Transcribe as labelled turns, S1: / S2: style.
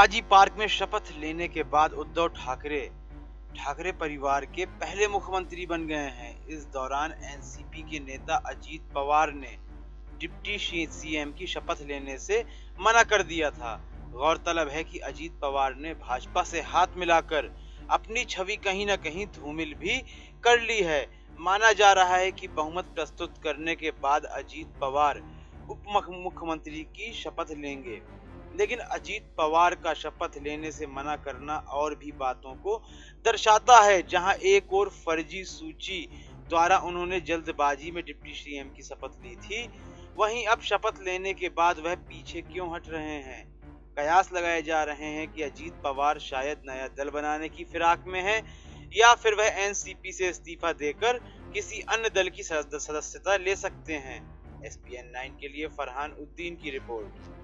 S1: Shivaji park में शपथ लेने के बाद उद्धव ठाकरे परिवार के पहले मुख्यमंत्री बन गए हैं। इस दौरान एनसीपी के नेता अजीत पवार ने डिप्टी सीएम की शपथ लेने से मना कर दिया था। गौरतलब है कि अजीत पवार ने भाजपा से हाथ मिलाकर अपनी छवि कहीं न कहीं धूमिल भी कर ली है। माना जा रहा है कि बहुमत प्रस्तुत करने के बाद अजीत पवार उप मुख्यमंत्री की शपथ लेंगे, लेकिन अजीत पवार का शपथ लेने से मना करना और भी बातों को दर्शाता है। जहां एक और फर्जी सूची द्वारा उन्होंने जल्दबाजी में डिप्टी सीएम की शपथ ली थी, वहीं अब शपथ लेने के बाद वह पीछे क्यों हट रहे हैं। कयास लगाए जा रहे हैं कि अजीत पवार शायद नया दल बनाने की फिराक में है, या फिर वह एनसीपी से इस्तीफा देकर किसी अन्य दल की सदस्यता ले सकते हैं। SPN 9 के लिए फरहान उद्दीन की रिपोर्ट।